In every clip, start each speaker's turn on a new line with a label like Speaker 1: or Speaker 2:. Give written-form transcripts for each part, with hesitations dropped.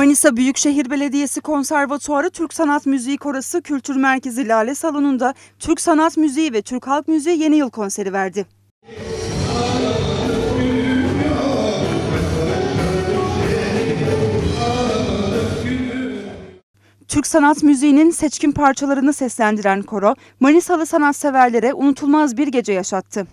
Speaker 1: Manisa Büyükşehir Belediyesi Konservatuarı Türk Sanat Müziği Korosu Kültür Merkezi Lale Salonu'nda Türk Sanat Müziği ve Türk Halk Müziği Yeni Yıl konseri verdi. Türk sanat müziğinin seçkin parçalarını seslendiren koro, Manisalı sanatseverlere unutulmaz bir gece yaşattı.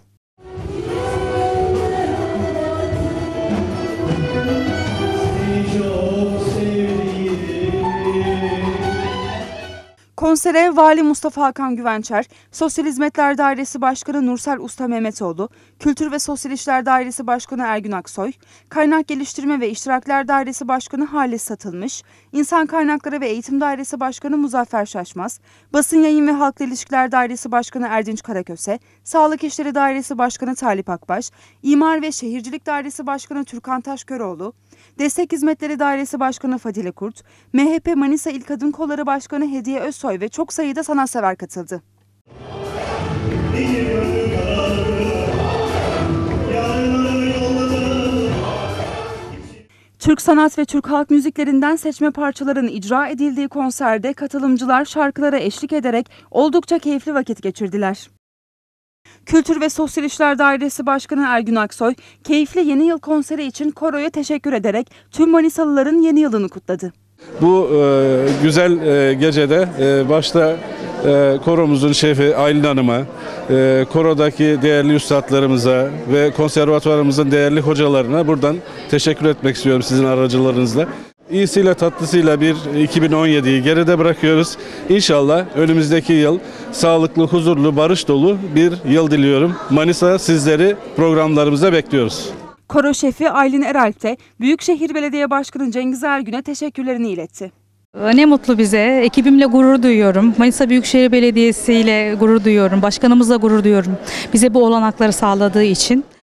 Speaker 1: Konsere Vali Mustafa Hakan Güvençer, Sosyal Hizmetler Dairesi Başkanı Nursel Usta Mehmetoğlu, Kültür ve Sosyal İşler Dairesi Başkanı Ergün Aksoy, Kaynak Geliştirme ve İştirakler Dairesi Başkanı Halis Satılmış, İnsan Kaynakları ve Eğitim Dairesi Başkanı Muzaffer Şaşmaz, Basın Yayın ve Halkla İlişkiler Dairesi Başkanı Erdinç Karaköse, Sağlık İşleri Dairesi Başkanı Talip Akbaş, İmar ve Şehircilik Dairesi Başkanı Türkan Taşköroğlu, Destek Hizmetleri Dairesi Başkanı Fadile Kurt, MHP Manisa İl Kadın Kolları Başkanı Hediye Özsoy ve çok sayıda sanatsever katıldı. Türk sanat ve Türk halk müziklerinden seçme parçaların icra edildiği konserde katılımcılar şarkılara eşlik ederek oldukça keyifli vakit geçirdiler. Kültür ve Sosyal İşler Dairesi Başkanı Ergün Aksoy, keyifli yeni yıl konseri için koroya teşekkür ederek tüm Manisalıların yeni yılını kutladı.
Speaker 2: Bu güzel gecede başta koromuzun şefi Aylin Hanım'a, korodaki değerli üstadlarımıza ve konservatuvarımızın değerli hocalarına buradan teşekkür etmek istiyorum sizin aracılığınızla. İyisiyle tatlısıyla bir 2017'yi geride bırakıyoruz. İnşallah önümüzdeki yıl sağlıklı, huzurlu, barış dolu bir yıl diliyorum. Manisa sizleri programlarımıza bekliyoruz.
Speaker 1: Koro şefi Aylin Eralp de Büyükşehir Belediye Başkanı Cengiz Ergün'e teşekkürlerini iletti.
Speaker 3: Ne mutlu bize. Ekibimle gurur duyuyorum. Manisa Büyükşehir Belediyesi ile gurur duyuyorum. Başkanımızla gurur duyuyorum. Bize bu olanakları sağladığı için.